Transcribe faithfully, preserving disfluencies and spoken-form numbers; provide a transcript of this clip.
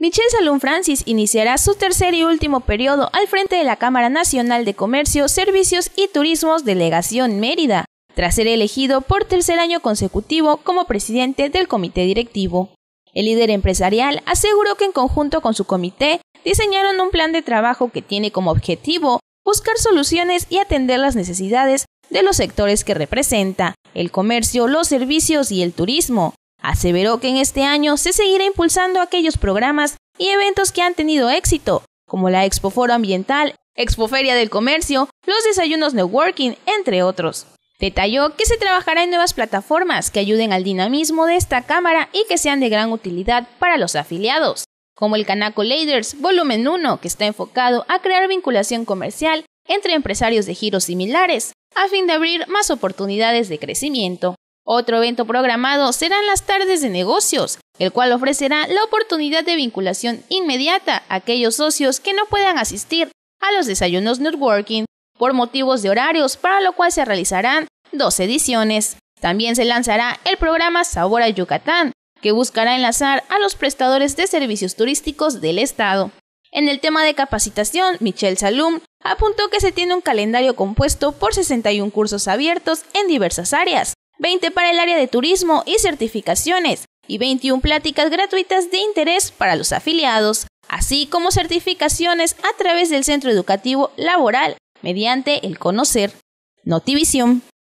Michelle Salum Francis iniciará su tercer y último periodo al frente de la Cámara Nacional de Comercio, Servicios y Turismos Delegación Mérida, tras ser elegido por tercer año consecutivo como presidente del comité directivo. El líder empresarial aseguró que en conjunto con su comité diseñaron un plan de trabajo que tiene como objetivo buscar soluciones y atender las necesidades de los sectores que representa, el comercio, los servicios y el turismo. Aseveró que en este año se seguirá impulsando aquellos programas y eventos que han tenido éxito, como la Expo Foro Ambiental, Expo Feria del Comercio, los desayunos networking, entre otros. Detalló que se trabajará en nuevas plataformas que ayuden al dinamismo de esta cámara y que sean de gran utilidad para los afiliados, como el Canaco Leaders Volumen uno, que está enfocado a crear vinculación comercial entre empresarios de giros similares, a fin de abrir más oportunidades de crecimiento. Otro evento programado serán las tardes de negocios, el cual ofrecerá la oportunidad de vinculación inmediata a aquellos socios que no puedan asistir a los desayunos networking por motivos de horarios, para lo cual se realizarán dos ediciones. También se lanzará el programa Sabor a Yucatán, que buscará enlazar a los prestadores de servicios turísticos del estado. En el tema de capacitación, Michelle Salum apuntó que se tiene un calendario compuesto por sesenta y un cursos abiertos en diversas áreas, veinte para el área de turismo y certificaciones, y veintiuna pláticas gratuitas de interés para los afiliados, así como certificaciones a través del Centro Educativo Laboral, mediante el Conocer. Notivisión.